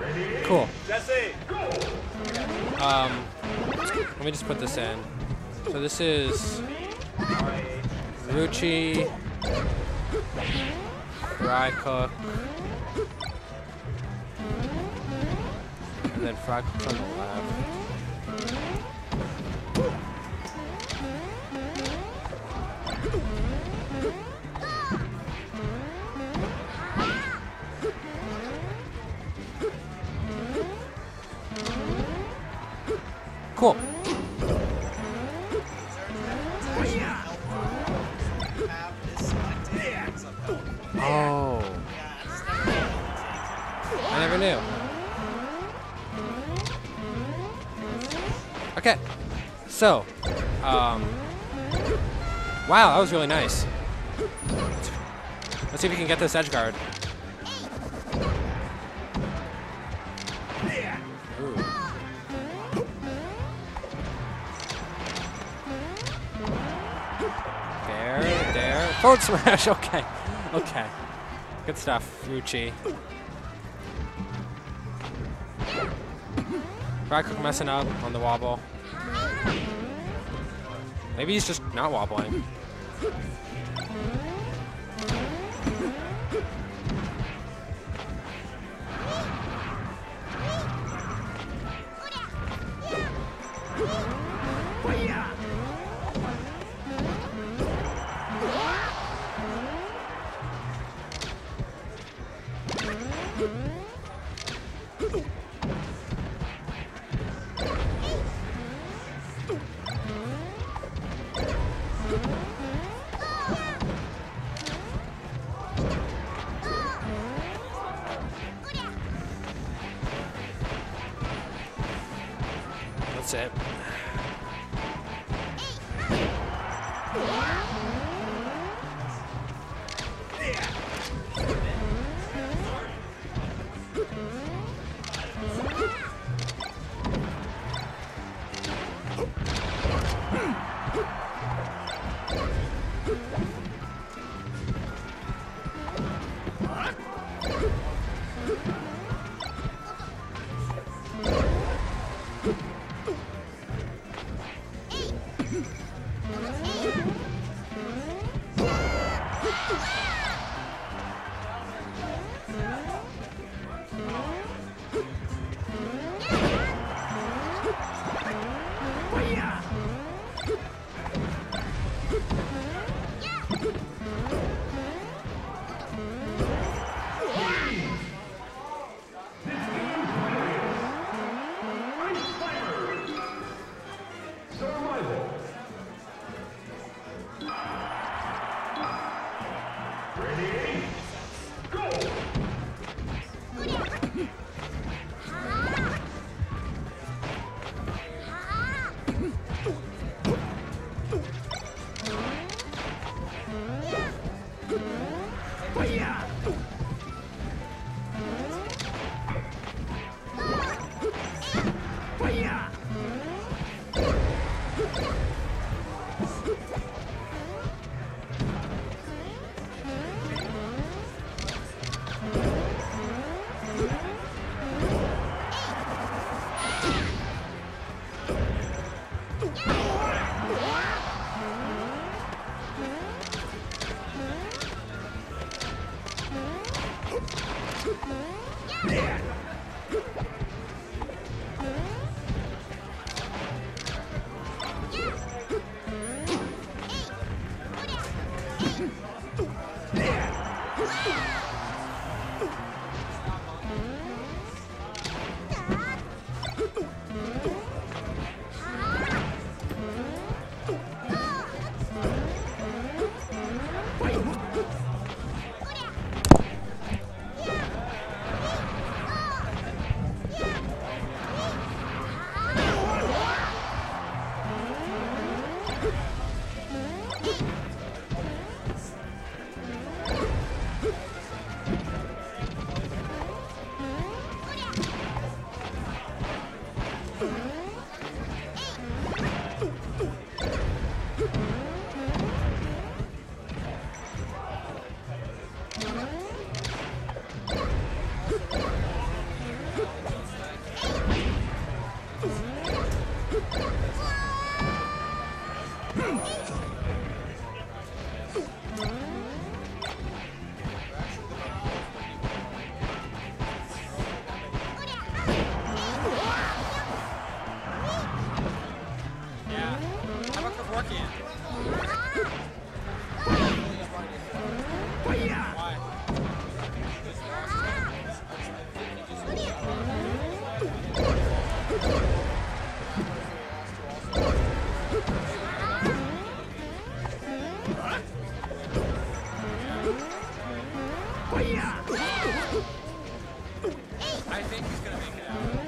Cool. Jesse. Let me just put this in. So this is Ruchi, Fry Cook, and then Fry Cook's on the left. Cool. Oh. I never knew. Okay. So, wow, that was really nice. Let's see if we can get this edge guard. Ooh. There. Forward smash, okay. Okay. Good stuff, Ruchi. Fry Cook messing up on the wobble. Maybe he's just not wobbling. That's it. I think he's going to make it out.